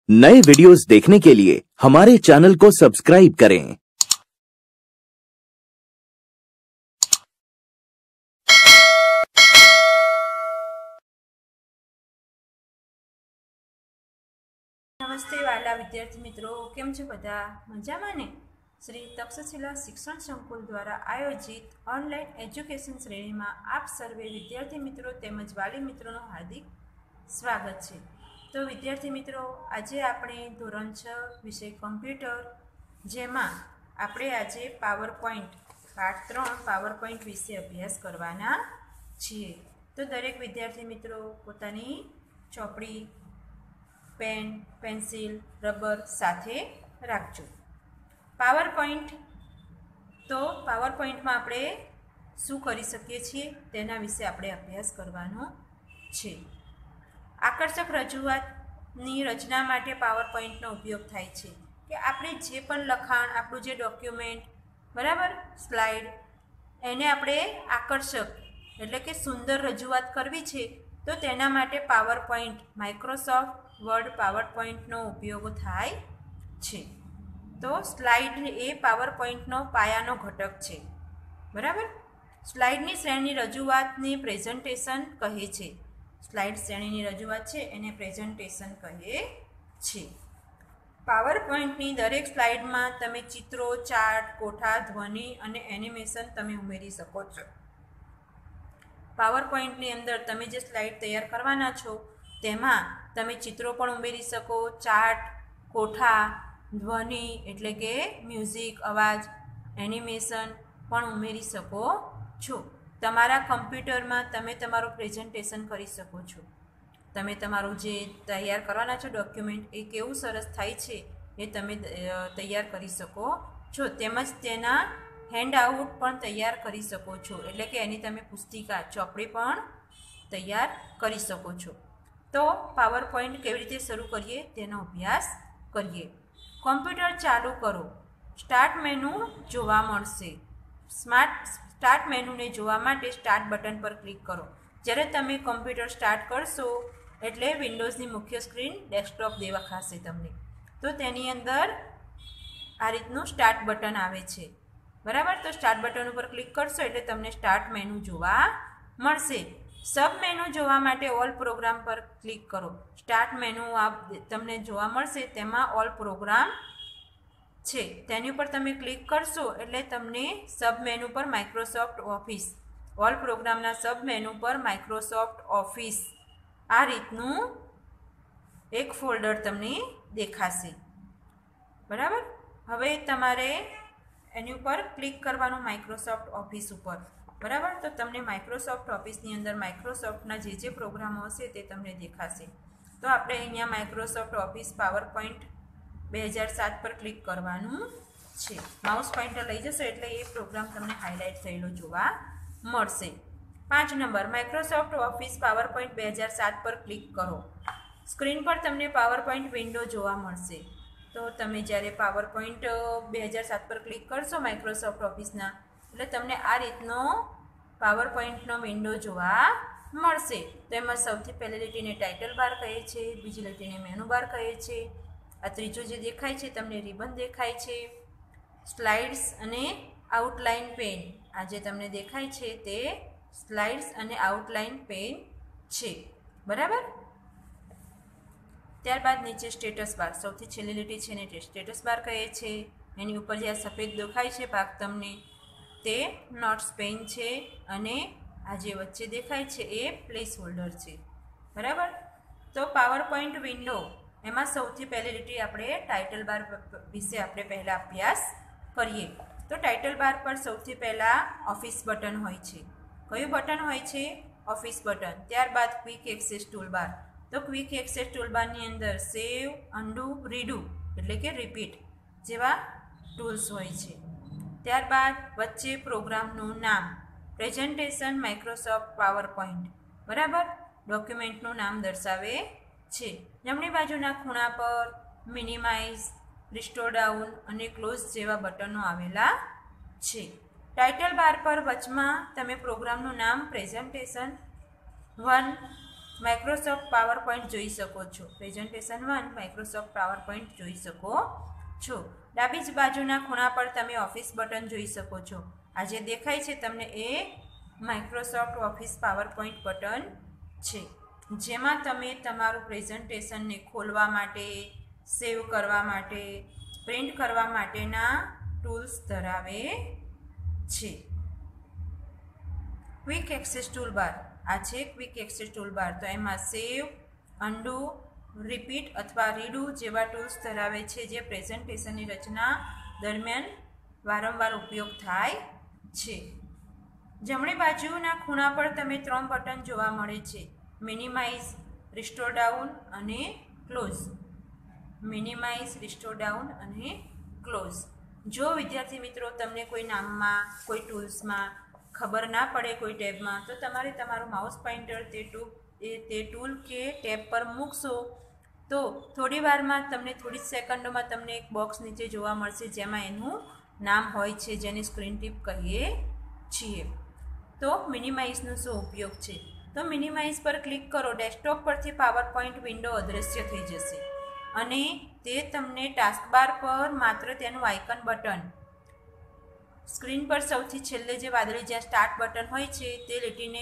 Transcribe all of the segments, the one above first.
नए वीडियोस देखने के लिए हमारे चैनल को सब्सक्राइब करें। नमस्ते वाला विद्यार्थी मित्रों, केम छो बधा मजामां ने? श्री तक्षशिला शिक्षण संकुल द्वारा आयोजित ऑनलाइन एज्युकेशन श्रेणी में आप सर्वे विद्यार्थी मित्रों तेमज वाली मित्रों हार्दिक स्वागत है। तो विद्यार्थी मित्रों, आज आपणे धोरण 6 विषय कम्प्यूटर जेमां आपणे आजे PowerPoint part 3 PowerPoint विषे अभ्यास करवाना छीए। तो दरेक विद्यार्थी मित्रों पोतानी चोपड़ी पेन पेन्सिल रबर साथे राखजो। पावर पॉइंट तो पावर पॉइंट में आपणे शुं करी शकीए छीए तेना विषे आपणे अभ्यास करवानो छे। आकर्षक रजूआतनी रचना माटे पावर पॉइंटनो उपयोग थाय छे कि आपणे जे पण लखाण आपणुं जे डॉक्युमेंट बराबर स्लाइड एने आपणे आकर्षक एटले के सुंदर रजूआत करवी छे तो तेना माटे PowerPoint Microsoft Word power पॉइंटनो उपयोग थाय छे। तो स्लाइड ए पावर पॉइंटनो पायानो घटक छे बराबर। स्लाइडनी श्रेणी रजूआतने प्रेजेंटेशन कहे छे। स्लाइड श्रेणीनी रजूआत छे एने प्रेजेंटेशन कहे छे। पावर पॉइंटनी दरेक स्लाइडमां तमे चित्रों चार्ट कोठा ध्वनि अने एनिमेशन तमे उमेरी शको छो। पावर पॉइंटनी अंदर तमे जे स्लाइड तैयार करवाना छो तेमां तमे चित्रों पण उमेरी शको, चार्ट कोठा ध्वनि एटले के म्यूजिक अवाज एनिमेशन पण उमेरी शको छो। तमारा कम्प्यूटर में तमे तमारो प्रेजेंटेशन करी शको छो। तमे तमारो जे तैयार करवाना छो डॉक्युमेंट ए केवुं सरस थाय छे ए तमे तैयार करी शको छो। तेमज तेना हेन्ड आउट पण तैयार करी शको छो एटले के एनी तमे पुस्तिका चोपड़ी पण तैयार करी शको छो। तो पावर पॉइंट केवी रीते शरू करीए तेनो अभ्यास करीए। कम्प्यूटर चालू करो, स्टार्ट मेनू जोवा मळशे। स्टार्ट मेनू ने जोवा माटे स्टार्ट बटन पर क्लिक करो। ज्यारे तमे कम्प्यूटर स्टार्ट करशो एटले विंडोज़नी मुख्य स्क्रीन डेस्कटॉप देखाशे तमने। तो तेनी अंदर आ रीतनुं स्टार्ट बटन आवे छे बराबर। तो स्टार्ट बटन पर क्लिक करशो एटले तमने स्टार्ट मेनू जोवा मळशे। सब मेनू जोवा माटे ऑल प्रोग्राम पर क्लिक करो। स्टार्ट मेनू तमने जोवा मळशे तेमां ऑल प्रोग्राम छे तेनी पर तमे क्लिक करशो एटले तमने सब मेनू पर माइक्रोसॉफ्ट ऑफिस ऑल प्रोग्रामना सब मेनू पर माइक्रोसॉफ्ट ऑफिस आ रीतनुं एक फोल्डर तमने देखाशे बराबर। हवे तमारे एनी पर क्लिक करवानुं माइक्रोसॉफ्ट ऑफिस उपर बराबर। तो तमने माइक्रोसॉफ्ट ऑफिसनी अंदर माइक्रोसॉफ्टना जे प्रोग्रामो हशे ते तमने देखाशे। तो आपणे अहींया माइक्रोसॉफ्ट ऑफिस पावर पॉइंट 2007 पर क्लिक करवानुं छे। माउस पॉइंटर लई जशो एटले ए प्रोग्राम तमने हाईलाइट थयेलो जोवा मळशे। 5 number Microsoft Office PowerPoint 2007 पर क्लिक करो। स्क्रीन पर तमने पावर पॉइंट विंडो जोवा मळशे। तो तमे ज्यारे पावर पॉइंट 2007 पर क्लिक करशो माइक्रोसॉफ्ट ऑफिसना एटले तमने आ रीतनो पावर पॉइंटनो विंडो जोवा मळशे। तो एमां सौथी पहेली લીટીને टाइटल बार कहे छे, बीजी લીટીને मेनू बार कहे छे। आ त्रीजो जे देखाय छे तमने रिबन देखाय छे। स्लाइड्स अने आउटलाइन पेन आ जे तमने देखाय छे ते स्लाइड्स अने आउटलाइन पेन छे बराबर। त्यारबाद नीचे स्टेटस बार सौथी छेल्ली લીટી छे ने स्टेटस बार कहे छे। एनी उपर जे सफेद देखाय छे भाग तमने ते नोट्स पेन छे अने आ जे वच्चे देखाय छे ए प्लेस होल्डर छे बराबर। तो पावर पॉइंट विंडो एमां सौथी पहेली લીટી आपणे टाइटल बार विषे आपणे पहेला अभ्यास करीए। तो टाइटल बार पर सौथी पहेला ऑफिस बटन होय छे। कयुं बटन होय छे? Office button. त्यारबाद क्विक एक्सेस टूलबार। तो क्विक एक्सेस टूलबारनी अंदर सेव अंडू रीडू एटले के रिपीट जेवा टूल्स होय छे। त्यारबाद वच्चे प्रोग्रामनुं नाम प्रेजेंटेशन माइक्रोसॉफ्ट पावर पॉइंट बराबर डॉक्युमेंटनुं नाम दर्शावे छे। जमणी बाजुना खूणा पर मिनिमाइज रिस्टोर डाउन अने क्लोज जेवा बटनो आवेला छे। टाइटल बार पर वचमां तमे प्रोग्रामनुं नाम प्रेजेंटेशन 1 માઇક્રોસોફ્ટ પાવર પોઈન્ટ જોઈ શકો છો. પ્રેઝન્ટેશન 1 માઇક્રોસોફ્ટ પાવર પોઈન્ટ જોઈ શકો છો. ડાબી જ બાજુના ખૂણા પર તમે ઓફિસ બટન જોઈ શકો છો. આ જે દેખાય છે તમને એ Microsoft Office PowerPoint button છે, જેમાં તમે તમારું પ્રેઝન્ટેશનને ખોલવા માટે, સેવ કરવા માટે, પ્રિન્ટ કરવા માટેના ટૂલ્સ ધરાવે છે. ક્વિક એક્સેસ ટૂલબાર, આ છે ક્વિક એક્સેસ ટૂલબાર. તો એમાં સેવ, અન્ડુ, રિપીટ અથવા રીડુ જેવા ટૂલ્સ ધરાવે છે, જે પ્રેઝન્ટેશનની રચના દરમિયાન વારંવાર ઉપયોગ થાય છે. જમણી બાજુના ખૂણા પર તમે 3 બટન જોવા મળે છે: મિનિમાઇઝ, રિસ્ટોર ડાઉન અને ક્લોઝ. મિનિમાઇઝ, રિસ્ટોર ડાઉન અને ક્લોઝ. જો વિદ્યાર્થી મિત્રો તમને કોઈ નામમાં, કોઈ ટૂલ્સમાં ખબર ના પડે કોઈ ટેબમાં, તો તમારે તમારું માઉસ પોઇન્ટર તે ટૂલ કે ટેબ પર મૂકશો તો થોડી વારમાં તમને, થોડી સેકન્ડોમાં તમને એક બોક્સ નીચે જોવા મળશે, જેમાં એનું નામ હોય છે, જેને સ્ક્રીન ટીપ કહીએ છીએ. તો મિનિમાઇઝનો શું ઉપયોગ છે? તો મિનિમાઇઝ પર ક્લિક કરો, ડેસ્કટોપ પરથી પાવર પોઈન્ટ વિન્ડો અદૃશ્ય થઈ જશે અને તે તમને ટાસ્કબાર પર માત્ર તેનું આઇકન બટન, સ્ક્રીન પર સૌથી છેલ્લે જે વાદળી જ્યાં સ્ટાર્ટ બટન હોય છે તે લીટીને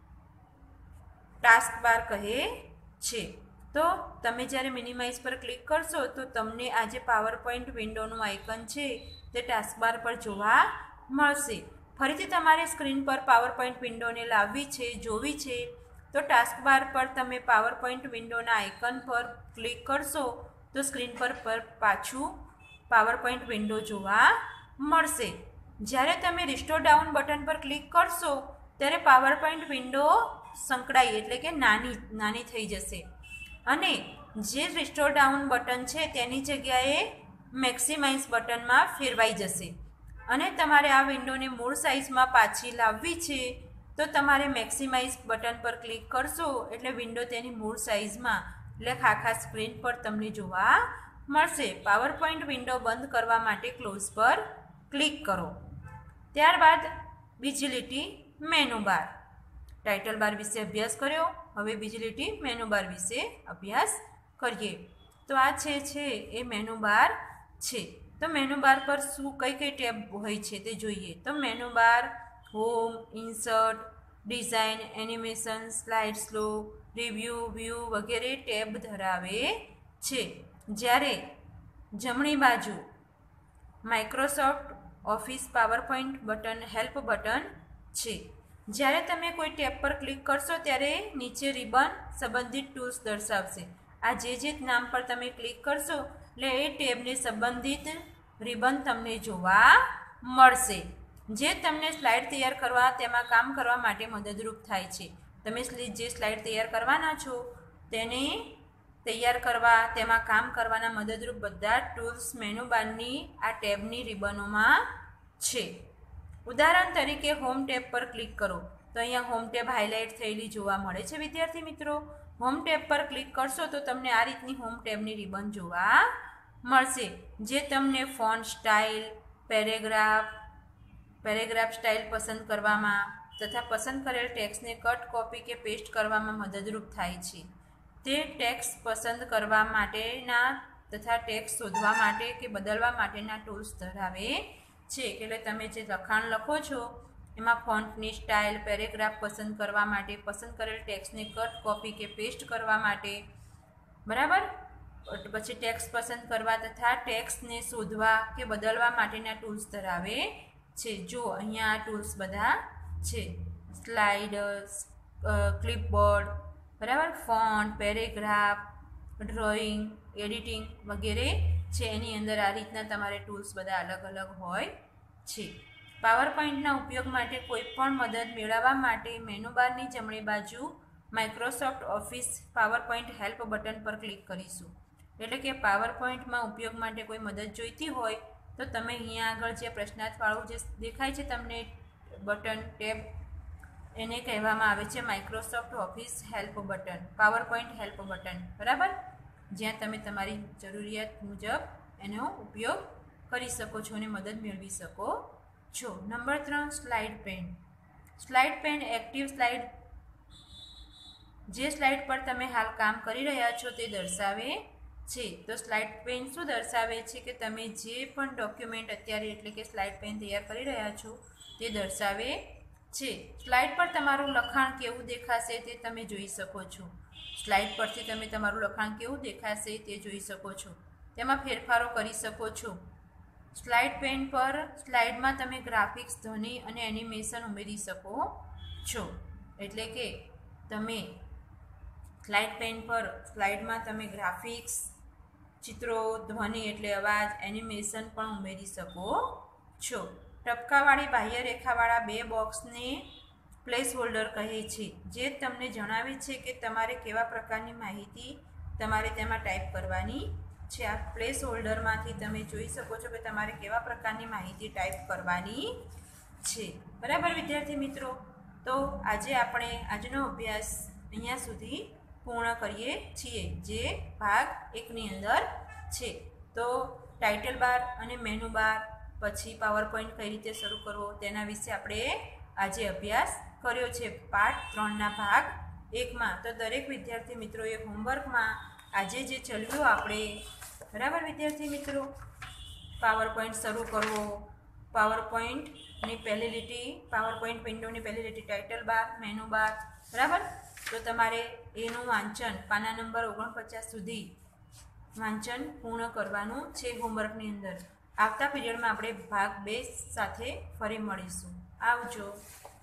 ટાસ્કબાર કહે છે. તો તમે જ્યારે મિનિમાઇઝ પર ક્લિક કરશો તો તમને આ જે પાવર પોઈન્ટ વિન્ડોનું આઇકન છે તે ટાસ્કબાર પર જોવા મળશે. ફરીથી તમારે સ્ક્રીન પર પાવર પોઈન્ટ વિન્ડોને લાવવી છે, જોવી છે, તો ટાસ્કબાર પર તમે પાવર પોઈન્ટ વિન્ડોના આઇકન પર ક્લિક કરશો તો સ્ક્રીન પર પાછું પાવર પોઈન્ટ વિન્ડો જોવા મળશે. જ્યારે તમે રિસ્ટોર ડાઉન બટન પર ક્લિક કરશો ત્યારે પાવર પોઈન્ટ વિન્ડો સંકળાઈ એટલે કે નાની થઈ જશે અને જે રિસ્ટોર ડાઉન બટન છે તેની જગ્યાએ મેક્સિમાઇઝ બટનમાં ફેરવાઈ જશે. અને તમારે આ વિન્ડોને મૂળ સાઇઝમાં પાછી લાવવી છે તો તમારે મેક્સિમાઇઝ બટન પર ક્લિક કરશો એટલે વિન્ડો તેની મૂળ સાઇઝમાં, એટલે આખા સ્ક્રીન પર તમને જોવા મળશે. પાવર પોઈન્ટ વિન્ડો બંધ કરવા માટે ક્લોઝ પર ક્લિક કરો. ત્યારબાદ બીજી લીટી મેનુ બાર. ટાઇટલ બાર વિશે અભ્યાસ કર્યો, હવે બીજી લીટી મેનુ બાર વિશે અભ્યાસ કરીએ. તો આ છે એ મેનુ બાર છે. તો મેનુ બાર પર શું કઈ ટેબ હોય છે તે જોઈએ. તો menu bar home, insert, design, animation, slide slow, review, view વગેરે ટેબ ધરાવે છે. જ્યારે જમણી બાજુ Microsoft Office PowerPoint button, help button છે. જ્યારે તમે કોઈ ટેબ પર ક્લિક કરશો ત્યારે નીચે રિબન સંબંધિત ટૂલ્સ દર્શાવશે. આ જે નામ પર તમે ક્લિક કરશો એટલે એ ટેબને સંબંધિત રિબન તમને જોવા મળશે, જે તમને સ્લાઇડ તૈયાર કરવા, તેમાં કામ કરવા માટે મદદરૂપ થાય છે. તમે જે સ્લાઇડ તૈયાર કરવાના છો તેને તૈયાર કરવા, તેમાં કામ કરવાના મદદરૂપ બધા ટૂલ્સ મેનુ બારની આ ટેબની રિબનોમાં છે. ઉદાહરણ તરીકે હોમ ટેબ પર ક્લિક કરો તો અહીંયા હોમ ટેબ હાઇલાઇટ થયેલી જોવા મળે છે. વિદ્યાર્થી મિત્રો, હોમ ટેબ પર ક્લિક કરશો તો તમને આ રીતની હોમ ટેબની રિબન જોવા મળશે, જે તમને ફોન્ટ સ્ટાઇલ, પેરેગ્રાફ સ્ટાઇલ પસંદ કરવામાં તથા પસંદ કરેલ ટેક્સ્ટને કટ, કોપી કે પેસ્ટ કરવામાં મદદરૂપ થાય છે. તે ટેક્સ્ટ પસંદ કરવા માટેના તથા ટેક્સ્ટ શોધવા માટે કે બદલવા માટેના ટૂલ્સ ધરાવે છે. એટલે તમે જે લખાણ લખો છો એમાં ફોન્ટની સ્ટાઇલ, પેરેગ્રાફ પસંદ કરવા માટે, પસંદ કરેલ ટેક્સ્ટને કટ, કોપી કે પેસ્ટ કરવા માટે, બરાબર, પછી ટેક્સ્ટ પસંદ કરવા તથા ટેક્સ્ટને શોધવા કે બદલવા માટેના ટૂલ્સ ધરાવે છે. જો અહીંયા આ ટૂલ્સ બધા છે: સ્લાઇડર્સ, ક્લિપબોર્ડ, બરાબર, ફોન્ટ, પેરેગ્રાફ, ડ્રોઈંગ, એડિટિંગ વગેરે છે. એની અંદર આ રીતના તમારે ટૂલ્સ બધા અલગ અલગ હોય છે. પાવર પોઈન્ટના ઉપયોગ માટે કોઈપણ મદદ મેળવવા માટે મેનુ બારની જમણી બાજુ Microsoft Office PowerPoint help button પર ક્લિક કરીશું. એટલે કે પાવર પોઈન્ટમાં ઉપયોગ માટે કોઈ મદદ જોઈતી હોય તો તમે અહીંયા આગળ જે પ્રશ્નાર્થવાળું જે દેખાય છે તમને બટન, ટેબ, એને કહેવામાં આવે છે Microsoft Office help button, PowerPoint help button, બરાબર, જ્યાં તમે તમારી જરૂરિયાત મુજબ એનો ઉપયોગ કરી શકો છો અને મદદ મેળવી શકો છો. Number 3, slide pane. Slide pane active slide જે સ્લાઇડ પર તમે હાલ કામ કરી રહ્યા છો તે દર્શાવે છે. તો સ્લાઇડ પેન શું દર્શાવે છે કે તમે જે પણ ડોક્યુમેન્ટ અત્યારે એટલે કે સ્લાઇડ પેન તૈયાર કરી રહ્યા છો તે દર્શાવે છે. સ્લાઇડ પર તમારું લખાણ કેવું દેખાશે તે તમે જોઈ શકો છો. સ્લાઇડ પરથી તમે તમારું લખાણ કેવું દેખાશે તે જોઈ શકો છો. તેમાં ફેરફારો કરી શકો છો. સ્લાઇડ પેન પર સ્લાઇડમાં તમે ગ્રાફિક્સ, ધ્વનિ અને એનિમેશન ઉમેરી શકો છો. એટલે કે તમે સ્લાઇડ પેન પર સ્લાઇડમાં તમે ગ્રાફિક્સ, ચિત્રો, ધ્વનિ એટલે અવાજ, એનિમેશન પણ ઉમેરી શકો છો. ટપકાવાળી બાહ્ય રેખાવાળા બે બોક્સને પ્લેસ હોલ્ડર કહે છે, જે તમને જણાવે છે કે તમારે કેવા પ્રકારની માહિતી તમારે તેમાં ટાઈપ કરવાની છે. આ પ્લેસ હોલ્ડરમાંથી તમે જોઈ શકો છો કે તમારે કેવા પ્રકારની માહિતી ટાઈપ કરવાની છે. બરાબર વિદ્યાર્થી મિત્રો, તો આજે આપણે આજનો અભ્યાસ અહીંયા સુધી પૂર્ણ કરીએ છીએ, જે ભાગ 1ની અંદર છે. તો ટાઇટલ બાર અને મેનુ બાર, પછી પાવર પોઈન્ટ કઈ રીતે શરૂ કરવો તેના વિશે આપણે આજે અભ્યાસ કર્યો છે પાર્ટ 3ના ભાગ 1માં. તો દરેક વિદ્યાર્થી મિત્રોએ હોમવર્કમાં આજે જે ચલાવ્યું આપણે, બરાબર વિદ્યાર્થી મિત્રો, પાવર પોઈન્ટ શરૂ કરવો, પાવર પોઈન્ટની પહેલી લીટી, પાવર પોઈન્ટ વિન્ડોની પહેલી લીટી ટાઇટલ બાર, મેનુ બાર, બરાબર. તો તમારે એનું વાંચન પાના નંબર 49 સુધી વાંચન પૂર્ણ કરવાનું છે હોમવર્કની અંદર. આવતા પીરિયડમાં આપણે ભાગ 2 સાથે ફરી મળીશું. આવજો.